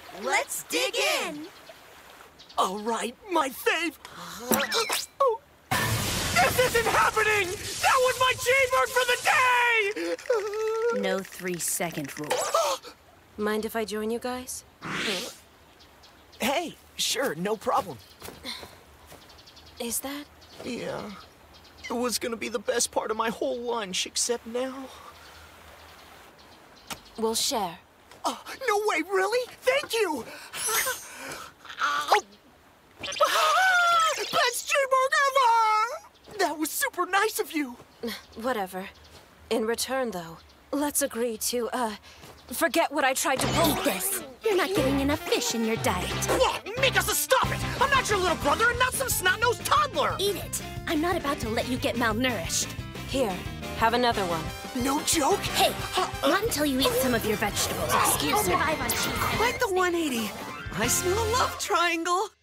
Let's dig in! All right, my fave. Oh. This isn't happening! That was my cheeseburger for the day! No 3-second rule. Mind if I join you guys? Hey, sure, no problem. Is that? Yeah. It was gonna be the best part of my whole lunch, except now... We'll share. Oh, no way, really? Thank you! Best cheeseburger ever! That was super nice of you. Whatever. In return, though, let's agree to, forget what I tried to pull. Eat this. You're not getting enough fish in your diet. What? Mikasa, stop it! I'm not your little brother and not some snot-nosed toddler! Eat it. I'm not about to let you get malnourished. Here, have another one. No joke? Hey, not until you eat some of your vegetables. You survive on cheese. Quite the 180. I smell a love triangle.